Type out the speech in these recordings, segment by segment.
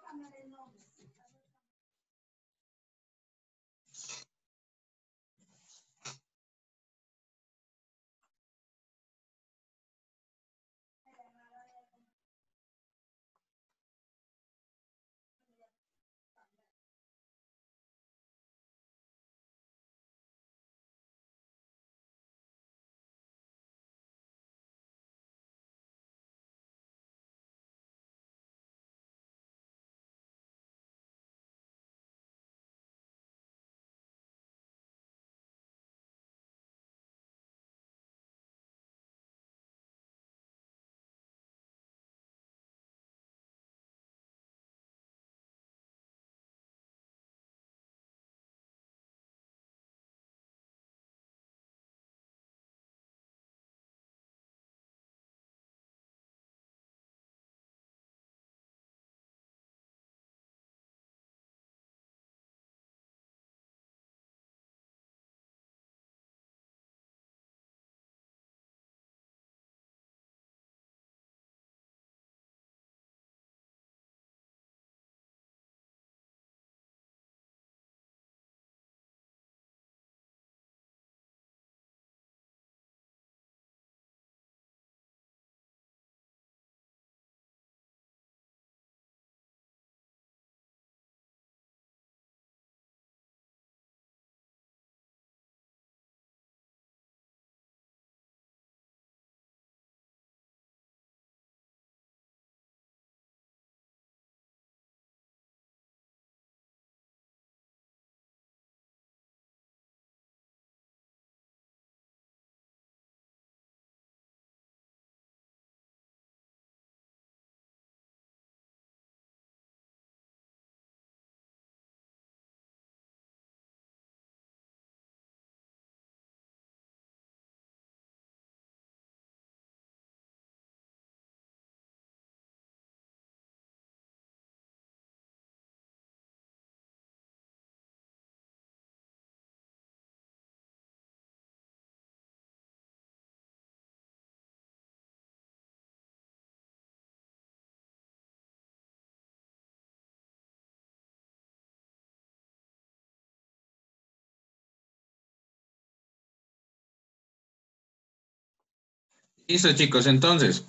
Listo, chicos, entonces,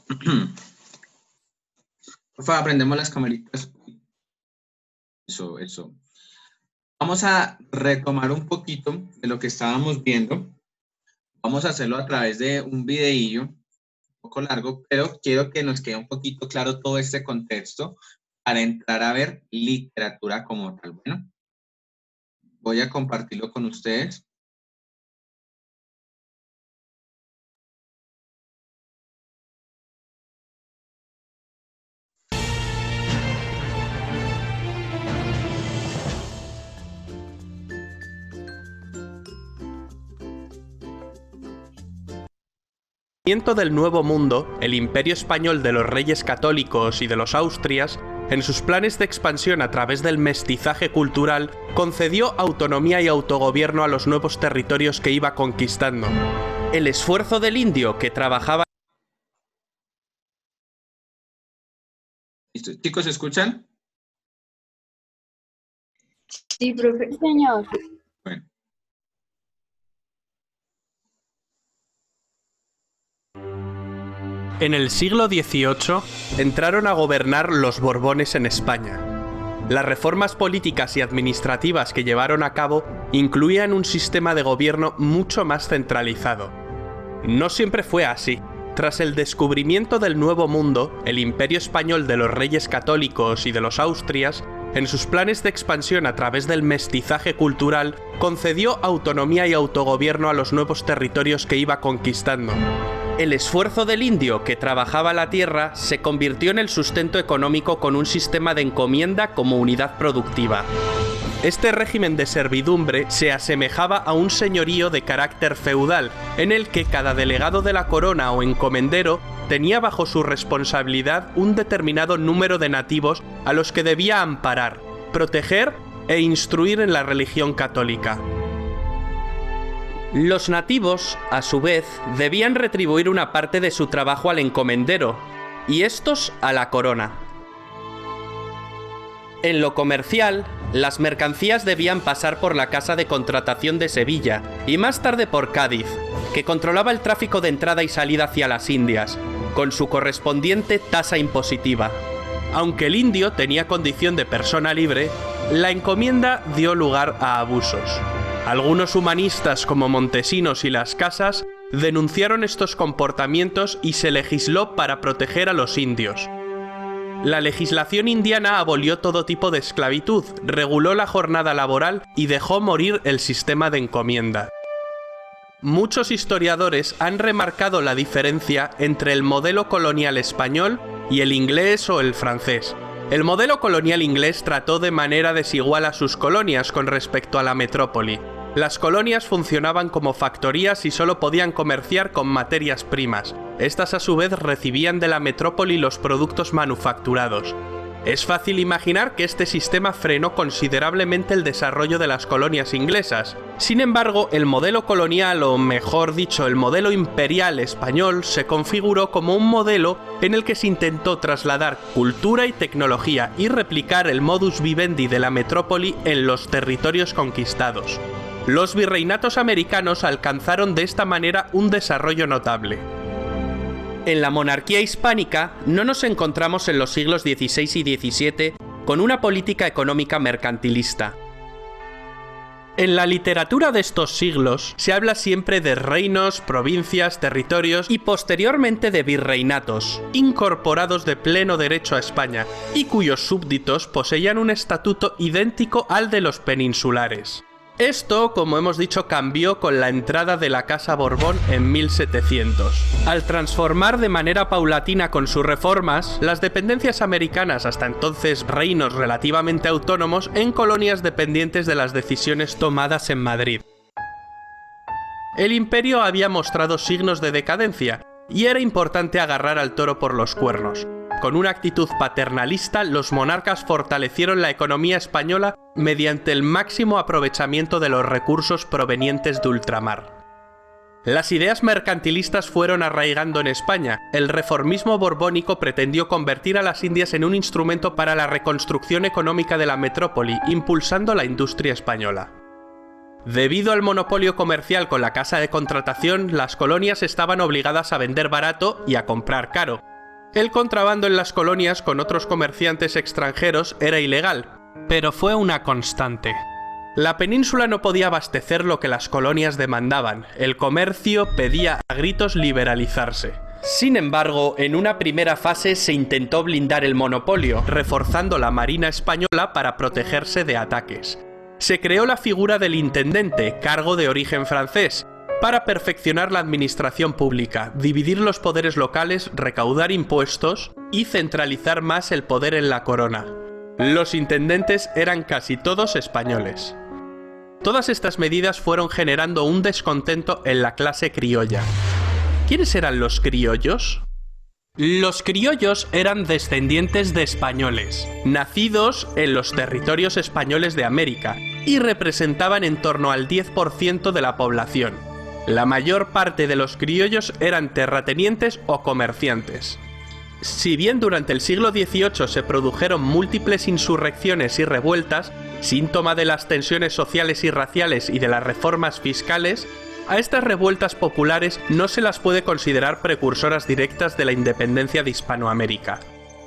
por favor, aprendemos las camaritas. Eso. Vamos a retomar un poquito de lo que estábamos viendo. Vamos a hacerlo a través de un videillo un poco largo, pero quiero que nos quede un poquito claro todo este contexto para entrar a ver literatura como tal. Bueno, voy a compartirlo con ustedes. Del Nuevo Mundo, el Imperio Español de los Reyes Católicos y de los Austrias, en sus planes de expansión a través del mestizaje cultural, concedió autonomía y autogobierno a los nuevos territorios que iba conquistando. El esfuerzo del indio que trabajaba... ¿Listo? Chicos, ¿escuchan? Sí, profe. Señor. Bueno. En el siglo XVIII entraron a gobernar los Borbones en España. Las reformas políticas y administrativas que llevaron a cabo incluían un sistema de gobierno mucho más centralizado. No siempre fue así. Tras el descubrimiento del Nuevo Mundo, el Imperio Español de los Reyes Católicos y de los Austrias, en sus planes de expansión a través del mestizaje cultural, concedió autonomía y autogobierno a los nuevos territorios que iba conquistando. El esfuerzo del indio que trabajaba la tierra se convirtió en el sustento económico con un sistema de encomienda como unidad productiva. Este régimen de servidumbre se asemejaba a un señorío de carácter feudal, en el que cada delegado de la corona o encomendero tenía bajo su responsabilidad un determinado número de nativos a los que debía amparar, proteger e instruir en la religión católica. Los nativos, a su vez, debían retribuir una parte de su trabajo al encomendero, y estos a la corona. En lo comercial, las mercancías debían pasar por la Casa de Contratación de Sevilla y más tarde por Cádiz, que controlaba el tráfico de entrada y salida hacia las Indias, con su correspondiente tasa impositiva. Aunque el indio tenía condición de persona libre, la encomienda dio lugar a abusos. Algunos humanistas como Montesinos y Las Casas denunciaron estos comportamientos y se legisló para proteger a los indios. La legislación indiana abolió todo tipo de esclavitud, reguló la jornada laboral y dejó morir el sistema de encomienda. Muchos historiadores han remarcado la diferencia entre el modelo colonial español y el inglés o el francés. El modelo colonial inglés trató de manera desigual a sus colonias con respecto a la metrópoli. Las colonias funcionaban como factorías y solo podían comerciar con materias primas. Estas a su vez recibían de la metrópoli los productos manufacturados. Es fácil imaginar que este sistema frenó considerablemente el desarrollo de las colonias inglesas. Sin embargo, el modelo colonial, o mejor dicho, el modelo imperial español, se configuró como un modelo en el que se intentó trasladar cultura y tecnología y replicar el modus vivendi de la metrópoli en los territorios conquistados. Los virreinatos americanos alcanzaron de esta manera un desarrollo notable. En la monarquía hispánica no nos encontramos en los siglos XVI y XVII con una política económica mercantilista. En la literatura de estos siglos se habla siempre de reinos, provincias, territorios y posteriormente de virreinatos, incorporados de pleno derecho a España y cuyos súbditos poseían un estatuto idéntico al de los peninsulares. Esto, como hemos dicho, cambió con la entrada de la Casa Borbón en 1700. Al transformar de manera paulatina con sus reformas, las dependencias americanas, hasta entonces reinos relativamente autónomos, en colonias dependientes de las decisiones tomadas en Madrid. El imperio había mostrado signos de decadencia, y era importante agarrar al toro por los cuernos. Con una actitud paternalista, los monarcas fortalecieron la economía española mediante el máximo aprovechamiento de los recursos provenientes de ultramar. Las ideas mercantilistas fueron arraigando en España. El reformismo borbónico pretendió convertir a las Indias en un instrumento para la reconstrucción económica de la metrópoli, impulsando la industria española. Debido al monopolio comercial con la Casa de Contratación, las colonias estaban obligadas a vender barato y a comprar caro. El contrabando en las colonias con otros comerciantes extranjeros era ilegal, pero fue una constante. La península no podía abastecer lo que las colonias demandaban. El comercio pedía a gritos liberalizarse. Sin embargo, en una primera fase se intentó blindar el monopolio, reforzando la marina española para protegerse de ataques. Se creó la figura del intendente, cargo de origen francés, para perfeccionar la administración pública, dividir los poderes locales, recaudar impuestos y centralizar más el poder en la corona. Los intendentes eran casi todos españoles. Todas estas medidas fueron generando un descontento en la clase criolla. ¿Quiénes eran los criollos? Los criollos eran descendientes de españoles, nacidos en los territorios españoles de América, y representaban en torno al 10% de la población. La mayor parte de los criollos eran terratenientes o comerciantes. Si bien durante el siglo XVIII se produjeron múltiples insurrecciones y revueltas, síntoma de las tensiones sociales y raciales y de las reformas fiscales, a estas revueltas populares no se las puede considerar precursoras directas de la independencia de Hispanoamérica.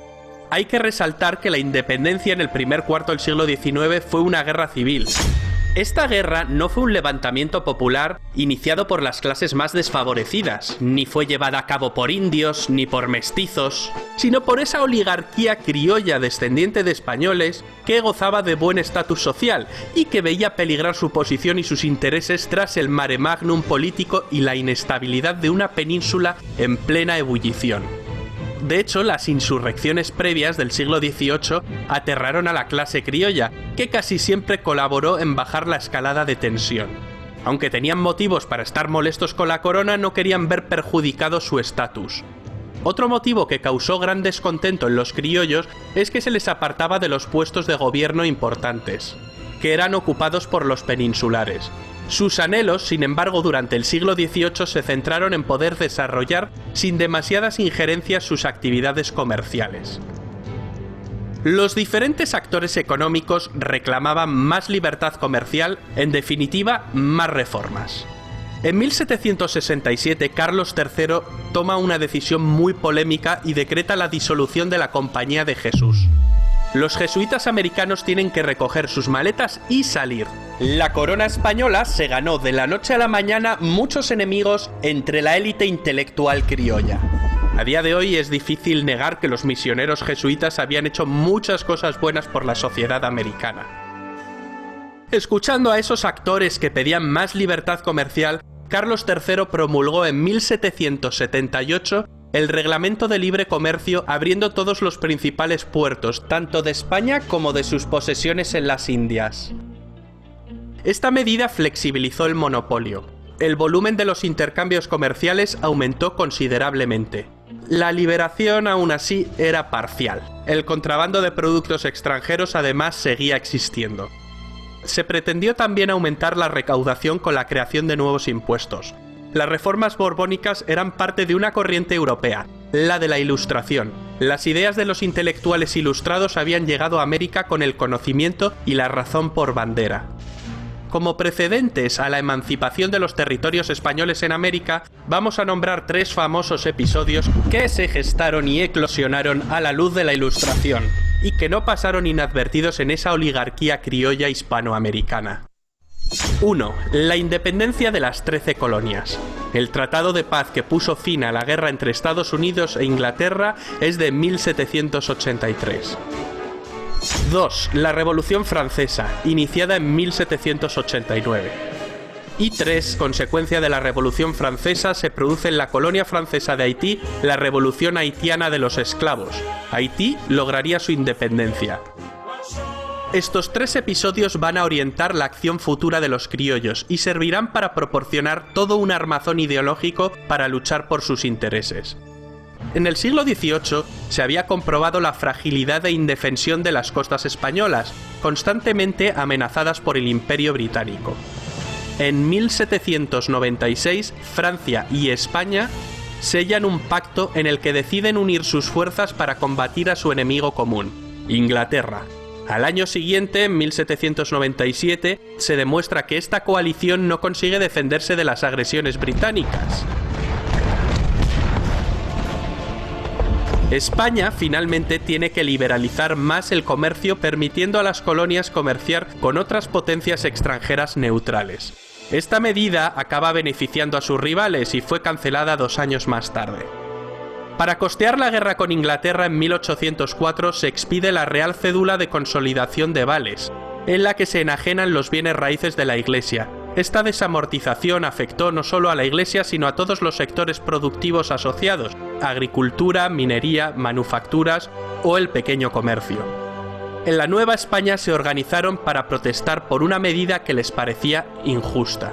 Hay que resaltar que la independencia en el primer cuarto del siglo XIX fue una guerra civil. Esta guerra no fue un levantamiento popular iniciado por las clases más desfavorecidas, ni fue llevada a cabo por indios ni por mestizos, sino por esa oligarquía criolla descendiente de españoles que gozaba de buen estatus social y que veía peligrar su posición y sus intereses tras el mare magnum político y la inestabilidad de una península en plena ebullición. De hecho, las insurrecciones previas del siglo XVIII aterraron a la clase criolla, que casi siempre colaboró en bajar la escalada de tensión. Aunque tenían motivos para estar molestos con la corona, no querían ver perjudicado su estatus. Otro motivo que causó gran descontento en los criollos es que se les apartaba de los puestos de gobierno importantes, que eran ocupados por los peninsulares. Sus anhelos, sin embargo, durante el siglo XVIII se centraron en poder desarrollar sin demasiadas injerencias sus actividades comerciales. Los diferentes actores económicos reclamaban más libertad comercial, en definitiva, más reformas. En 1767, Carlos III toma una decisión muy polémica y decreta la disolución de la Compañía de Jesús. Los jesuitas americanos tienen que recoger sus maletas y salir. La corona española se ganó de la noche a la mañana muchos enemigos entre la élite intelectual criolla. A día de hoy es difícil negar que los misioneros jesuitas habían hecho muchas cosas buenas por la sociedad americana. Escuchando a esos actores que pedían más libertad comercial, Carlos III promulgó en 1778 el Reglamento de Libre Comercio, abriendo todos los principales puertos, tanto de España como de sus posesiones en las Indias. Esta medida flexibilizó el monopolio. El volumen de los intercambios comerciales aumentó considerablemente. La liberación, aún así, era parcial. El contrabando de productos extranjeros además seguía existiendo. Se pretendió también aumentar la recaudación con la creación de nuevos impuestos. Las reformas borbónicas eran parte de una corriente europea, la de la Ilustración. Las ideas de los intelectuales ilustrados habían llegado a América con el conocimiento y la razón por bandera. Como precedentes a la emancipación de los territorios españoles en América, vamos a nombrar 3 famosos episodios que se gestaron y eclosionaron a la luz de la Ilustración, y que no pasaron inadvertidos en esa oligarquía criolla hispanoamericana. 1. La independencia de las 13 colonias. El tratado de paz que puso fin a la guerra entre Estados Unidos e Inglaterra es de 1783. 2. La Revolución Francesa, iniciada en 1789. Y 3. Consecuencia de la Revolución Francesa, se produce en la colonia francesa de Haití la Revolución Haitiana de los Esclavos. Haití lograría su independencia. Estos 3 episodios van a orientar la acción futura de los criollos y servirán para proporcionar todo un armazón ideológico para luchar por sus intereses. En el siglo XVIII se había comprobado la fragilidad e indefensión de las costas españolas, constantemente amenazadas por el Imperio Británico. En 1796, Francia y España sellan un pacto en el que deciden unir sus fuerzas para combatir a su enemigo común, Inglaterra. Al año siguiente, en 1797, se demuestra que esta coalición no consigue defenderse de las agresiones británicas. España finalmente tiene que liberalizar más el comercio, permitiendo a las colonias comerciar con otras potencias extranjeras neutrales. Esta medida acaba beneficiando a sus rivales y fue cancelada 2 años más tarde. Para costear la guerra con Inglaterra en 1804 se expide la Real Cédula de Consolidación de Vales, en la que se enajenan los bienes raíces de la Iglesia. Esta desamortización afectó no solo a la Iglesia, sino a todos los sectores productivos asociados: agricultura, minería, manufacturas o el pequeño comercio. En la Nueva España se organizaron para protestar por una medida que les parecía injusta.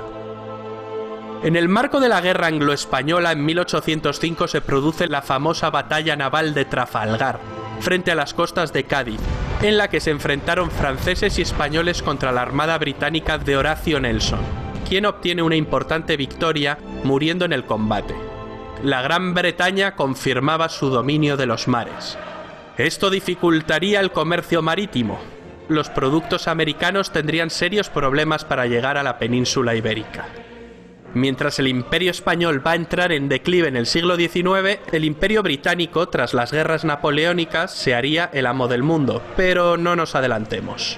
En el marco de la Guerra Anglo-Española, en 1805 se produce la famosa batalla naval de Trafalgar, frente a las costas de Cádiz, en la que se enfrentaron franceses y españoles contra la armada británica de Horatio Nelson, quien obtiene una importante victoria muriendo en el combate. La Gran Bretaña confirmaba su dominio de los mares. Esto dificultaría el comercio marítimo. Los productos americanos tendrían serios problemas para llegar a la península ibérica. Mientras el Imperio español va a entrar en declive en el siglo XIX, el Imperio británico, tras las guerras napoleónicas, se haría el amo del mundo, pero no nos adelantemos.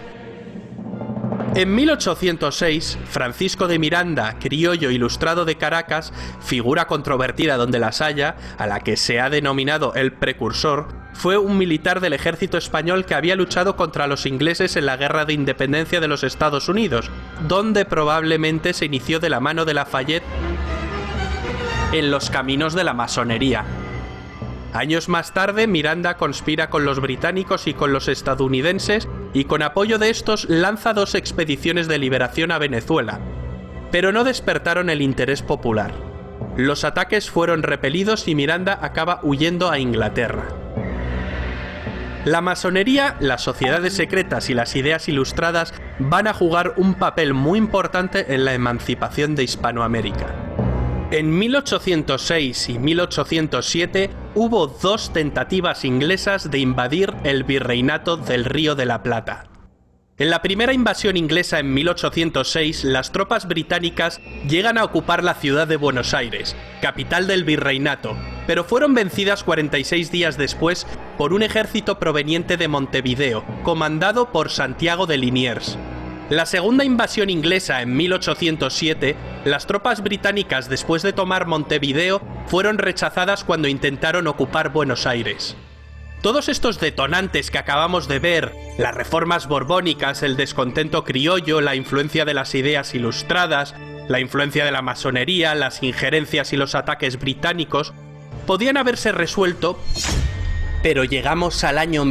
En 1806, Francisco de Miranda, criollo ilustrado de Caracas, figura controvertida donde las haya, a la que se ha denominado el precursor, fue un militar del ejército español que había luchado contra los ingleses en la Guerra de Independencia de los Estados Unidos, donde probablemente se inició de la mano de Lafayette en los caminos de la masonería. Años más tarde, Miranda conspira con los británicos y con los estadounidenses y con apoyo de estos lanza 2 expediciones de liberación a Venezuela, pero no despertaron el interés popular. Los ataques fueron repelidos y Miranda acaba huyendo a Inglaterra. La masonería, las sociedades secretas y las ideas ilustradas van a jugar un papel muy importante en la emancipación de Hispanoamérica. En 1806 y 1807 hubo dos tentativas inglesas de invadir el virreinato del Río de la Plata. En la primera invasión inglesa en 1806, las tropas británicas llegan a ocupar la ciudad de Buenos Aires, capital del virreinato, pero fueron vencidas 46 días después por un ejército proveniente de Montevideo, comandado por Santiago de Liniers. La segunda invasión inglesa en 1807, las tropas británicas después de tomar Montevideo fueron rechazadas cuando intentaron ocupar Buenos Aires. Todos estos detonantes que acabamos de ver, las reformas borbónicas, el descontento criollo, la influencia de las ideas ilustradas, la influencia de la masonería, las injerencias y los ataques británicos, podían haberse resuelto, pero llegamos al año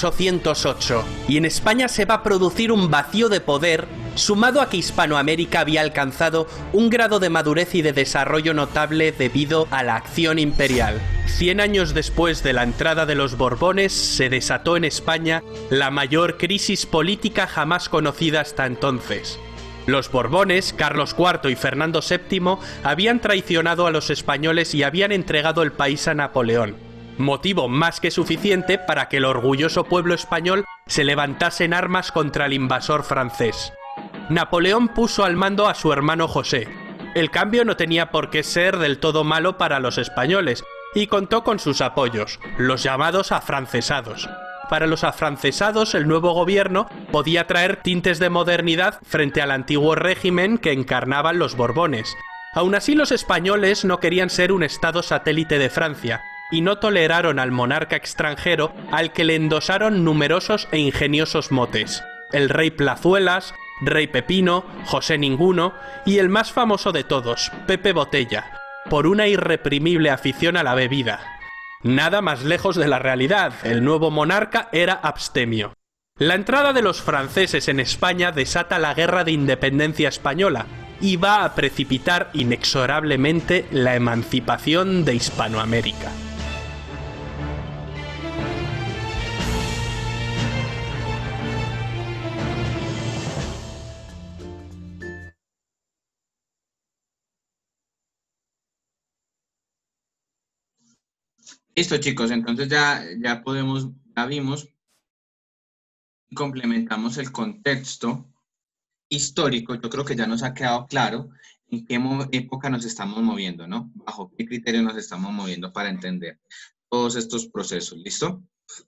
1808 y en España se va a producir un vacío de poder, sumado a que Hispanoamérica había alcanzado un grado de madurez y de desarrollo notable debido a la acción imperial. 100 años después de la entrada de los Borbones, se desató en España la mayor crisis política jamás conocida hasta entonces. Los Borbones, Carlos IV y Fernando VII, habían traicionado a los españoles y habían entregado el país a Napoleón. Motivo más que suficiente para que el orgulloso pueblo español se levantase en armas contra el invasor francés. Napoleón puso al mando a su hermano José. El cambio no tenía por qué ser del todo malo para los españoles, y contó con sus apoyos, los llamados afrancesados. Para los afrancesados, el nuevo gobierno podía traer tintes de modernidad frente al antiguo régimen que encarnaban los Borbones. Aún así, los españoles no querían ser un estado satélite de Francia, y no toleraron al monarca extranjero al que le endosaron numerosos e ingeniosos motes: el rey Plazuelas, rey Pepino, José Ninguno y el más famoso de todos, Pepe Botella, por una irreprimible afición a la bebida. Nada más lejos de la realidad, el nuevo monarca era abstemio. La entrada de los franceses en España desata la Guerra de Independencia Española y va a precipitar inexorablemente la emancipación de Hispanoamérica. Listo, chicos, entonces ya vimos y complementamos el contexto histórico. Yo creo que ya nos ha quedado claro en qué época nos estamos moviendo, ¿no? Bajo qué criterio nos estamos moviendo para entender todos estos procesos. ¿Listo?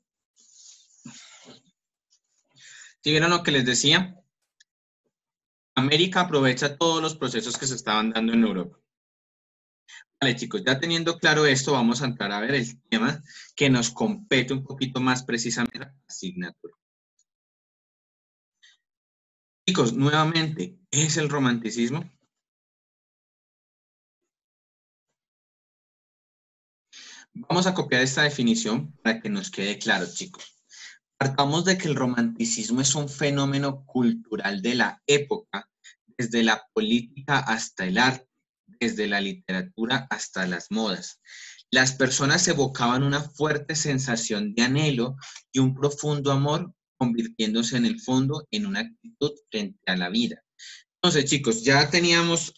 ¿Sí vieron lo que les decía? América aprovecha todos los procesos que se estaban dando en Europa. Vale, chicos, ya teniendo claro esto, vamos a entrar a ver el tema que nos compete un poquito más precisamente la asignatura. Chicos, nuevamente, ¿qué es el romanticismo? Vamos a copiar esta definición para que nos quede claro, chicos. Partamos de que el romanticismo es un fenómeno cultural de la época, desde la política hasta el arte, desde la literatura hasta las modas. Las personas evocaban una fuerte sensación de anhelo y un profundo amor, convirtiéndose en el fondo en una actitud frente a la vida. Entonces, chicos, ya tenemos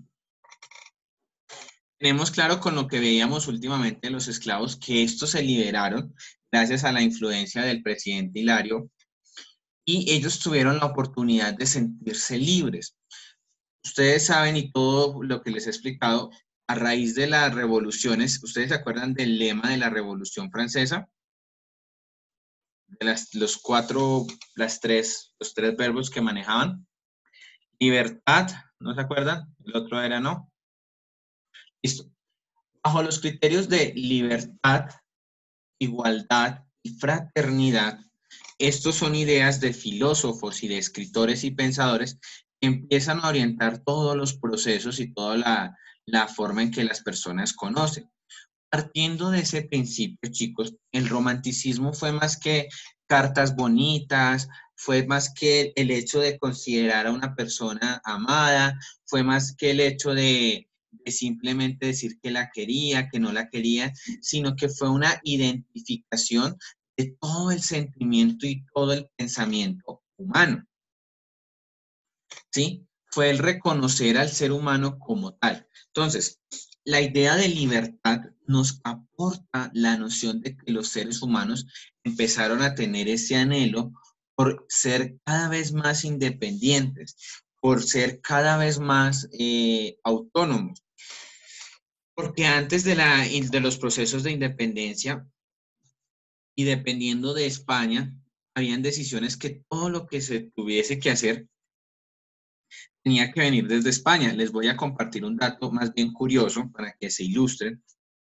claro con lo que veíamos últimamente de los esclavos, que estos se liberaron gracias a la influencia del presidente Hilario, y ellos tuvieron la oportunidad de sentirse libres. Ustedes saben, y todo lo que les he explicado, a raíz de las revoluciones, ¿ustedes se acuerdan del lema de la Revolución Francesa? De los tres verbos que manejaban. Libertad, ¿no se acuerdan? El otro era no. Listo. Bajo los criterios de libertad, igualdad y fraternidad, estos son ideas de filósofos y de escritores y pensadores que empiezan a orientar todos los procesos y toda la forma en que las personas conocen. Partiendo de ese principio, chicos, el romanticismo fue más que cartas bonitas, fue más que el hecho de considerar a una persona amada, fue más que el hecho de simplemente decir que la quería, que no la quería, sino que fue una identificación de todo el sentimiento y todo el pensamiento humano. ¿Sí? fue el reconocer al ser humano como tal. Entonces, la idea de libertad nos aporta la noción de que los seres humanos empezaron a tener ese anhelo por ser cada vez más independientes, por ser cada vez más autónomos. Porque antes de los procesos de independencia y dependiendo de España, habían decisiones que todo lo que se tuviese que hacer tenía que venir desde España. Les voy a compartir un dato más bien curioso para que se ilustren.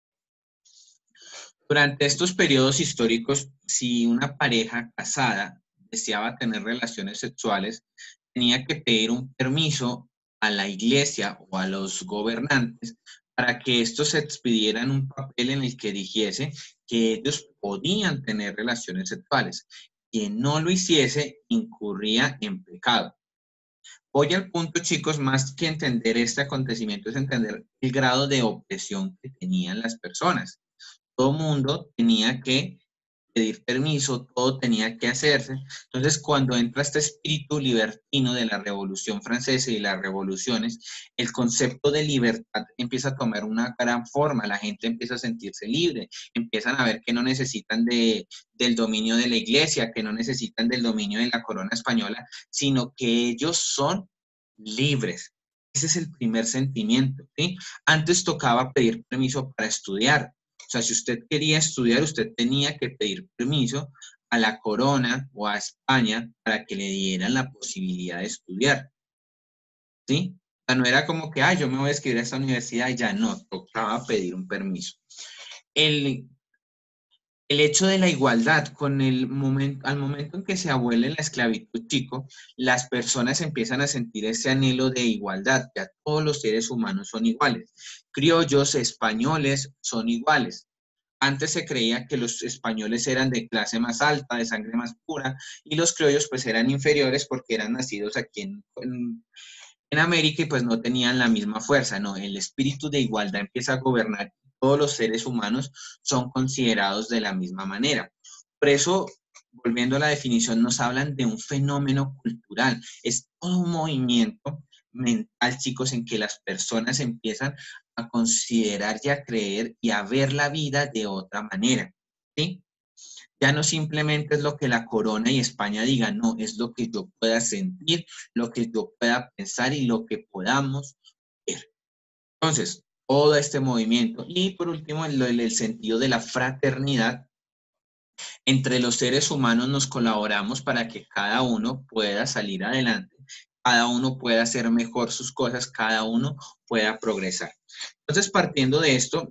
Durante estos periodos históricos, si una pareja casada deseaba tener relaciones sexuales, tenía que pedir un permiso a la iglesia o a los gobernantes para que estos expidieran un papel en el que dijese que ellos podían tener relaciones sexuales. Quien no lo hiciese incurría en pecado. Hoy al punto, chicos, más que entender este acontecimiento es entender el grado de opresión que tenían las personas. Todo mundo tenía que pedir permiso, todo tenía que hacerse. Entonces, cuando entra este espíritu libertino de la Revolución Francesa y las revoluciones, el concepto de libertad empieza a tomar una gran forma, la gente empieza a sentirse libre, empiezan a ver que no necesitan del dominio de la iglesia, que no necesitan del dominio de la corona española, sino que ellos son libres. Ese es el primer sentimiento, ¿sí? Antes tocaba pedir permiso para estudiar. O sea, si usted quería estudiar, usted tenía que pedir permiso a la corona o a España para que le dieran la posibilidad de estudiar, ¿sí? O sea, no era como que, yo me voy a escribir a esta universidad y ya no, tocaba pedir un permiso. El hecho de la igualdad, al momento en que se abole la esclavitud, chico, las personas empiezan a sentir ese anhelo de igualdad, que a todos los seres humanos son iguales. Criollos, españoles, son iguales. Antes se creía que los españoles eran de clase más alta, de sangre más pura, y los criollos pues eran inferiores porque eran nacidos aquí en América y pues no tenían la misma fuerza. No, el espíritu de igualdad empieza a gobernar. Todos los seres humanos son considerados de la misma manera. Por eso, volviendo a la definición, nos hablan de un fenómeno cultural. Es todo un movimiento mental, chicos, en que las personas empiezan a considerar y a creer y a ver la vida de otra manera, ¿sí? Ya no simplemente es lo que la corona y España digan, no, es lo que yo pueda sentir, lo que yo pueda pensar y lo que podamos ver. Entonces, todo este movimiento. Y por último, el sentido de la fraternidad. Entre los seres humanos nos colaboramos para que cada uno pueda salir adelante, cada uno pueda hacer mejor sus cosas, cada uno pueda progresar. Entonces, partiendo de esto,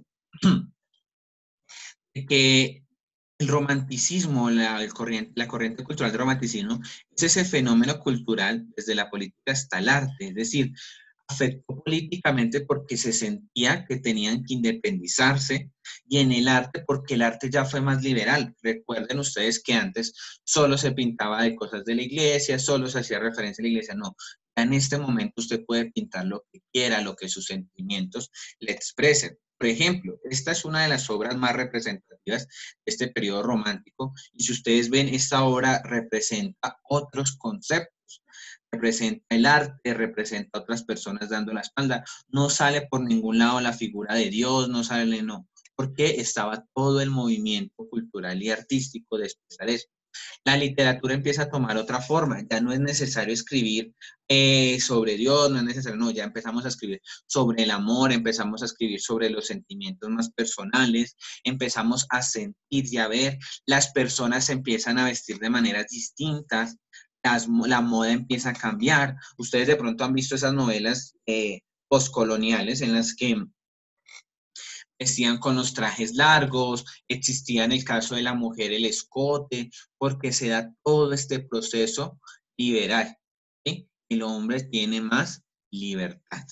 que el romanticismo, la corriente cultural del romanticismo, es ese fenómeno cultural desde la política hasta el arte, es decir, afectó políticamente porque se sentía que tenían que independizarse y en el arte porque el arte ya fue más liberal. Recuerden ustedes que antes solo se pintaba de cosas de la iglesia, solo se hacía referencia a la iglesia, no. Ya en este momento usted puede pintar lo que quiera, lo que sus sentimientos le expresen. Por ejemplo, esta es una de las obras más representativas de este periodo romántico y si ustedes ven, esta obra representa otros conceptos, representa el arte, representa a otras personas dando la espalda, no sale por ningún lado la figura de Dios, no sale, no, porque estaba todo el movimiento cultural y artístico de expresar eso. La literatura empieza a tomar otra forma, ya no es necesario escribir sobre Dios, no es necesario, no, ya empezamos a escribir sobre el amor, empezamos a escribir sobre los sentimientos más personales, empezamos a sentir y a ver, las personas se empiezan a vestir de maneras distintas, la moda empieza a cambiar. Ustedes de pronto han visto esas novelas postcoloniales en las que vestían con los trajes largos, existía en el caso de la mujer el escote, porque se da todo este proceso liberal, ¿sí? El hombre tiene más libertad.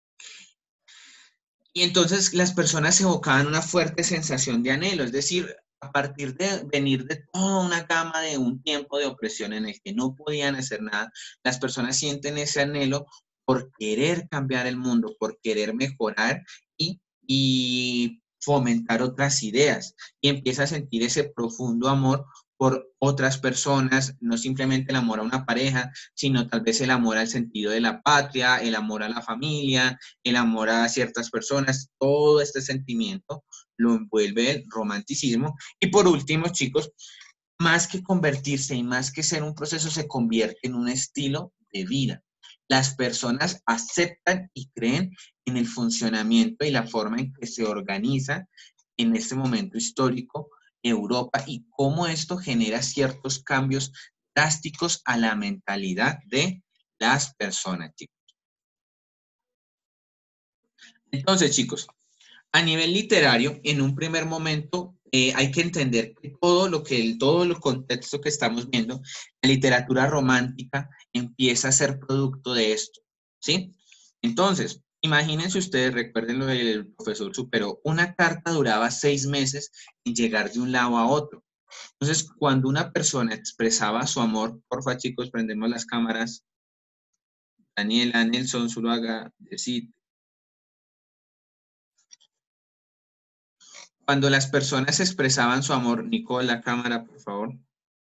Y entonces las personas evocaban una fuerte sensación de anhelo, es decir, a partir de venir de toda una gama de un tiempo de opresión en el que no podían hacer nada, las personas sienten ese anhelo por querer cambiar el mundo, por querer mejorar y fomentar otras ideas. Y empieza a sentir ese profundo amor por otras personas, no simplemente el amor a una pareja, sino tal vez el amor al sentido de la patria, el amor a la familia, el amor a ciertas personas, todo este sentimiento lo envuelve el romanticismo. Y por último, chicos, más que convertirse y más que ser un proceso, se convierte en un estilo de vida. Las personas aceptan y creen en el funcionamiento y la forma en que se organiza en este momento histórico Europa y cómo esto genera ciertos cambios drásticos a la mentalidad de las personas, chicos. Entonces, chicos, a nivel literario, en un primer momento, hay que entender que todo el contexto que estamos viendo, la literatura romántica empieza a ser producto de esto, ¿sí? Entonces, imagínense ustedes, recuerden lo del profesor Superó, una carta duraba 6 meses en llegar de un lado a otro. Entonces, cuando una persona expresaba su amor, porfa, chicos, prendemos las cámaras. Daniela, Nelson, Zuluaga, decid. Cuando las personas expresaban su amor, Nicole, la cámara, por favor,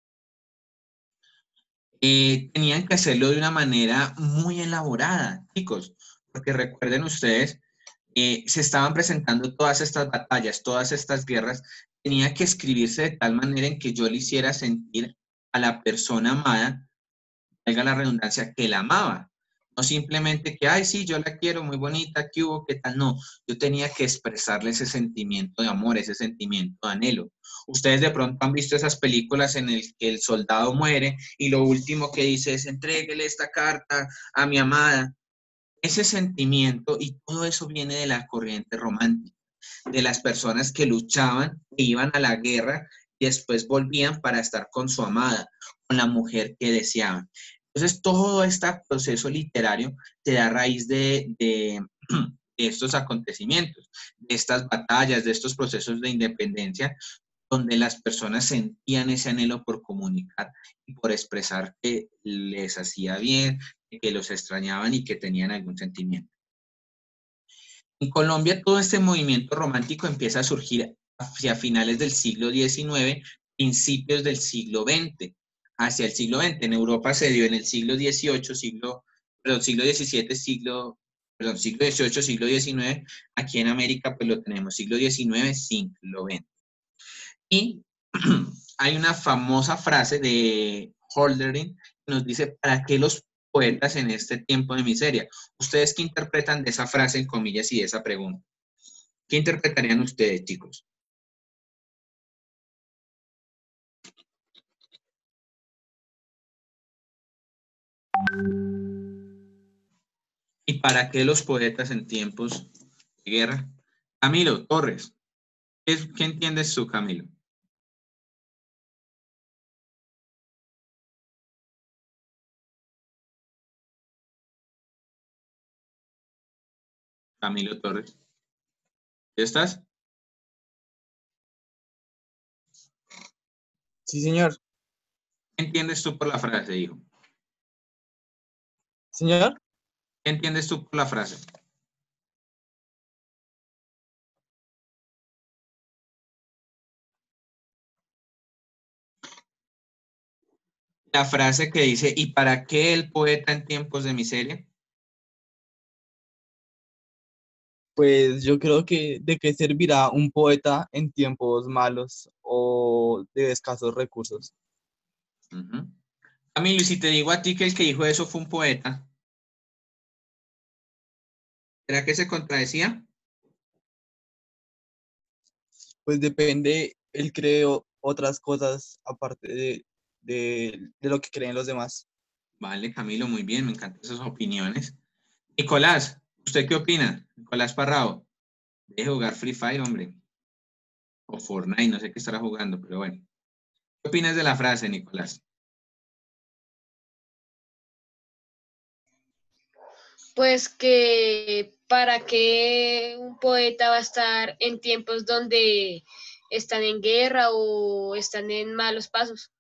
tenían que hacerlo de una manera muy elaborada, chicos, porque recuerden ustedes, se estaban presentando todas estas batallas, todas estas guerras, tenía que escribirse de tal manera en que yo le hiciera sentir a la persona amada, valga la redundancia, que la amaba. No simplemente que, ay, sí, yo la quiero, muy bonita, ¿qué hubo? ¿Qué tal? No, yo tenía que expresarle ese sentimiento de amor, ese sentimiento de anhelo. Ustedes de pronto han visto esas películas en el que el soldado muere y lo último que dice es, entréguele esta carta a mi amada. Ese sentimiento y todo eso viene de la corriente romántica, de las personas que luchaban, que iban a la guerra y después volvían para estar con su amada, con la mujer que deseaban. Entonces, todo este proceso literario te da raíz de estos acontecimientos, de estas batallas, de estos procesos de independencia, donde las personas sentían ese anhelo por comunicar y por expresar que les hacía bien, que los extrañaban y que tenían algún sentimiento. En Colombia todo este movimiento romántico empieza a surgir hacia finales del siglo XIX, principios del siglo XX, hacia el siglo XX. En Europa se dio en el siglo XVIII, siglo XVII, siglo XVIII, siglo XIX. Aquí en América pues lo tenemos siglo XIX, siglo XX. Y hay una famosa frase de Hölderlin que nos dice, ¿para qué los poetas en este tiempo de miseria? ¿Ustedes qué interpretan de esa frase en comillas y de esa pregunta? ¿Qué interpretarían ustedes, chicos? ¿Y para qué los poetas en tiempos de guerra? Camilo Torres, ¿qué entiendes tú, Camilo? Camilo Torres, ¿ya estás? Sí, señor. ¿Qué entiendes tú por la frase, hijo? Señor, ¿Qué entiendes tú por la frase? La frase que dice, ¿y para qué el poeta en tiempos de miseria? pues yo creo que de qué servirá un poeta en tiempos malos o de escasos recursos. Uh-huh. Camilo, y si te digo a ti que el que dijo eso fue un poeta, ¿será que se contradecía? Pues depende, él cree otras cosas aparte de lo que creen los demás. Vale, Camilo, muy bien, me encantan esas opiniones. Nicolás, ¿usted qué opina? Nicolás Parrado, deje de jugar Free Fire, hombre. O Fortnite, no sé qué estará jugando, pero bueno. ¿Qué opinas de la frase, Nicolás? Pues que para qué un poeta va a estar en tiempos donde están en guerra o están en malos pasos.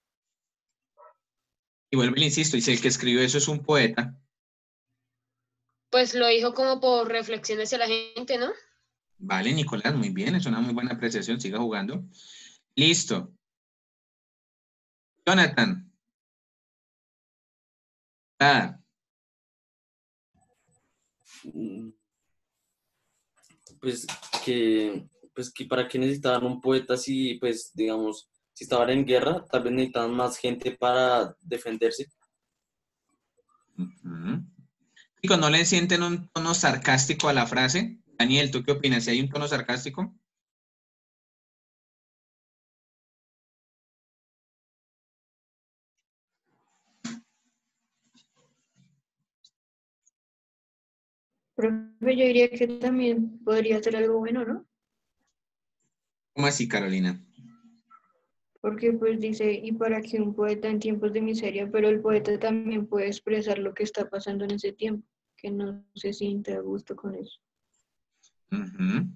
Y vuelvo y le insisto, y si el que escribió eso es un poeta, Pues lo dijo como por reflexiones de la gente, ¿no? vale, Nicolás, muy bien, es una muy buena apreciación, siga jugando. Listo. Jonathan. Ah, Mm, Pues que, pues que para qué necesitaban un poeta si, pues, digamos, si estaban en guerra, tal vez necesitaban más gente para defenderse. ujú. Chicos, ¿no le sienten un tono sarcástico a la frase? Daniel, ¿tú qué opinas? ¿Si hay un tono sarcástico? Profe, yo diría que también podría ser algo bueno, ¿no? ¿Cómo así, Carolina? Porque pues dice, y para que un poeta en tiempos de miseria, pero el poeta también puede expresar lo que está pasando en ese tiempo, que no se siente a gusto con eso. Ujú.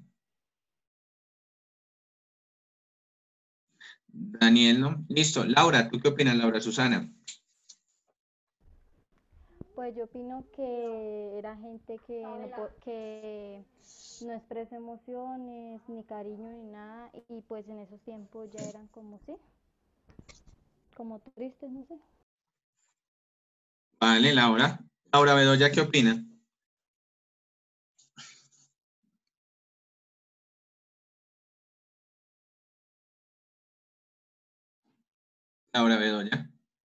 Daniel, ¿no? Listo. Laura, ¿tú qué opinas, Laura Susana? Pues yo opino que era gente que no expresa emociones, ni cariño, ni nada, y pues en esos tiempos ya eran como, sí, como tristes, no sé. Vale, Laura. Laura Bedoya, ¿qué opina? Laura Bedoya.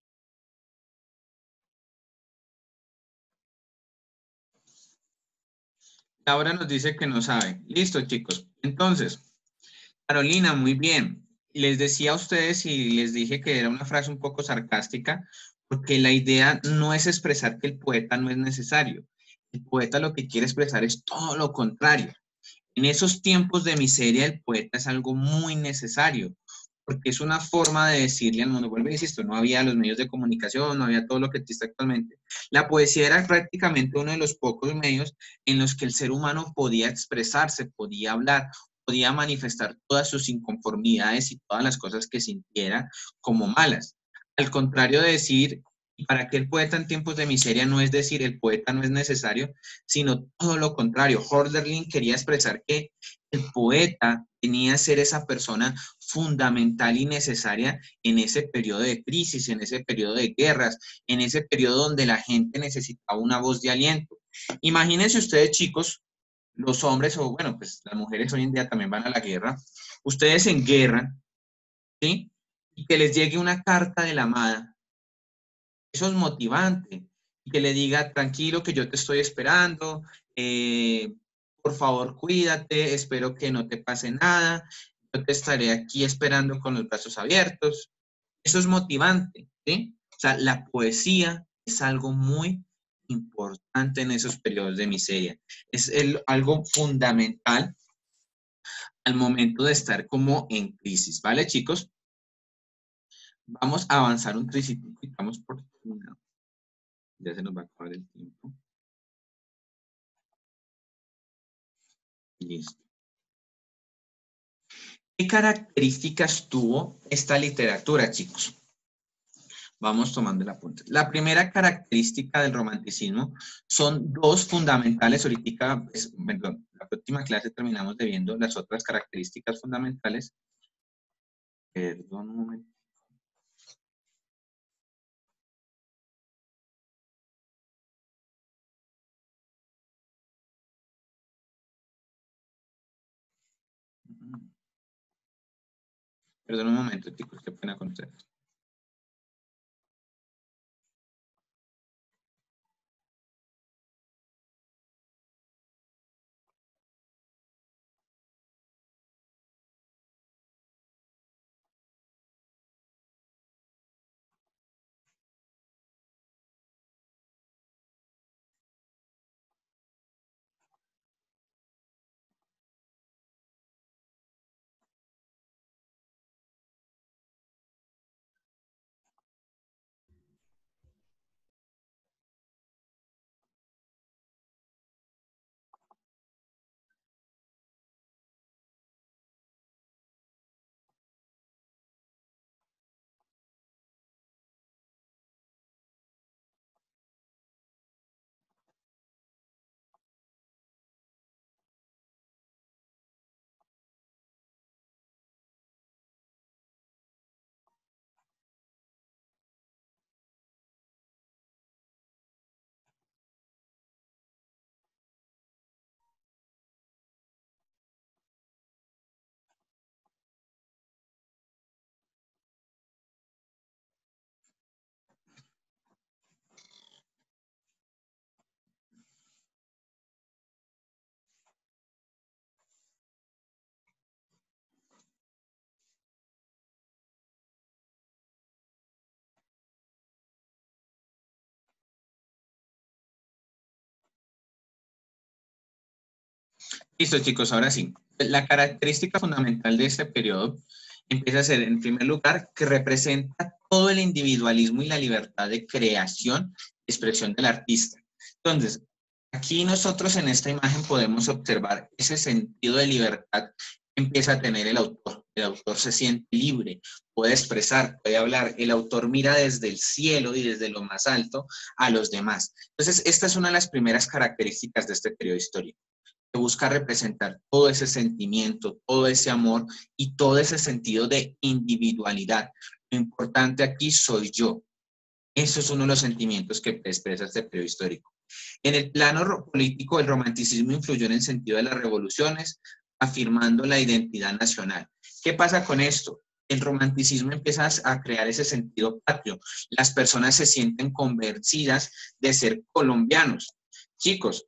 Laura nos dice que no sabe. Listo, chicos. Entonces, Carolina, muy bien. Les decía a ustedes y les dije que era una frase un poco sarcástica, porque la idea no es expresar que el poeta no es necesario. El poeta lo que quiere expresar es todo lo contrario. En esos tiempos de miseria, el poeta es algo muy necesario, porque es una forma de decirle al mundo, vuelvo a decir esto, no había los medios de comunicación, no había todo lo que existe actualmente. La poesía era prácticamente uno de los pocos medios en los que el ser humano podía expresarse, podía hablar, podía manifestar todas sus inconformidades y todas las cosas que sintiera como malas. Al contrario de decir, ¿para qué el poeta en tiempos de miseria? No es decir, el poeta no es necesario, sino todo lo contrario. Hölderlin quería expresar que el poeta tenía que ser esa persona fundamental y necesaria en ese periodo de crisis, en ese periodo de guerras, en ese periodo donde la gente necesitaba una voz de aliento. Imagínense ustedes, chicos, los hombres, o bueno, pues las mujeres hoy en día también van a la guerra, ustedes en guerra, ¿sí? Y que les llegue una carta de la amada, eso es motivante, y que le diga, tranquilo, que yo te estoy esperando, por favor, cuídate, espero que no te pase nada, yo te estaré aquí esperando con los brazos abiertos. Eso es motivante, ¿sí? O sea, la poesía es algo muy importante en esos periodos de miseria. Es algo fundamental al momento de estar como en crisis, ¿vale, chicos? Vamos a avanzar un tricito y estamos por terminar. Ya se nos va a acabar el tiempo. Listo. ¿Qué características tuvo esta literatura, chicos? Vamos tomando el apunte. La primera característica del romanticismo son dos fundamentales. Ahorita, pues, perdón, la próxima clase terminamos de viendo las otras características fundamentales. Perdón un momento. Perdón un momento, chicos, qué pena con ustedes. Listo, chicos, ahora sí. La característica fundamental de este periodo empieza a ser, en primer lugar, que representa todo el individualismo y la libertad de creación y expresión del artista. Entonces, aquí nosotros en esta imagen podemos observar ese sentido de libertad que empieza a tener el autor. El autor se siente libre, puede expresar, puede hablar. El autor mira desde el cielo y desde lo más alto a los demás. Entonces, esta es una de las primeras características de este periodo histórico, que busca representar todo ese sentimiento, todo ese amor y todo ese sentido de individualidad. Lo importante aquí soy yo. Eso es uno de los sentimientos que expresa este periodo histórico. En el plano político, el romanticismo influyó en el sentido de las revoluciones, afirmando la identidad nacional. ¿Qué pasa con esto? El romanticismo empieza a crear ese sentido patrio. Las personas se sienten convencidas de ser colombianos. Chicos,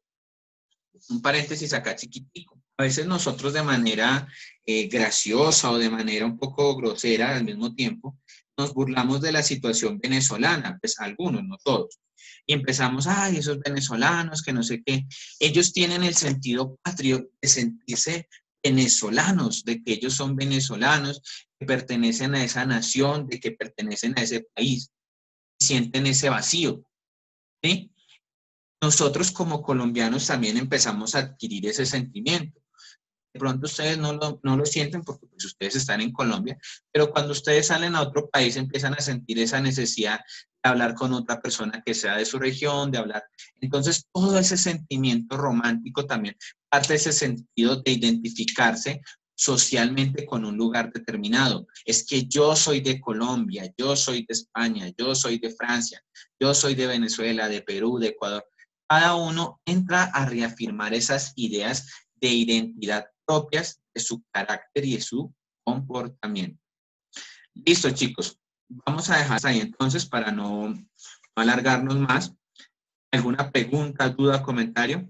un paréntesis acá chiquitico. A veces nosotros de manera graciosa o de manera un poco grosera al mismo tiempo, nos burlamos de la situación venezolana, pues algunos, no todos. Y empezamos, ay, esos venezolanos, que no sé qué. Ellos tienen el sentido patrio de sentirse venezolanos, de que ellos son venezolanos, que pertenecen a esa nación, de que pertenecen a ese país. Sienten ese vacío, ¿sí? Nosotros como colombianos también empezamos a adquirir ese sentimiento. De pronto ustedes no lo sienten porque pues, ustedes están en Colombia, pero cuando ustedes salen a otro país empiezan a sentir esa necesidad de hablar con otra persona que sea de su región, de hablar. Entonces, todo ese sentimiento romántico también parte de ese sentido de identificarse socialmente con un lugar determinado. Es que yo soy de Colombia, yo soy de España, yo soy de Francia, yo soy de Venezuela, de Perú, de Ecuador. Cada uno entra a reafirmar esas ideas de identidad propias de su carácter y de su comportamiento. Listo, chicos. Vamos a dejar ahí entonces para no alargarnos más. ¿Alguna pregunta, duda, comentario?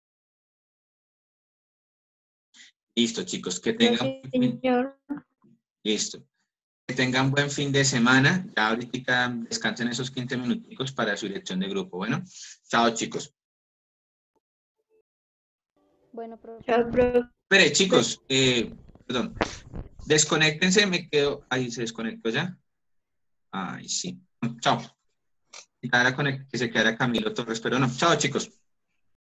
Listo, chicos. Que No, tengan señor. Listo. Que tengan buen fin de semana. Ya ahorita descansen esos 15 minuticos para su dirección de grupo. Bueno, chao, chicos. Bueno, profe. Chao, profe. Espere, chicos. Perdón. Desconéctense, me quedo. Ahí se desconectó ya. Ay, sí. Chao. Que se quedara Camilo Torres, pero no. Chao, chicos.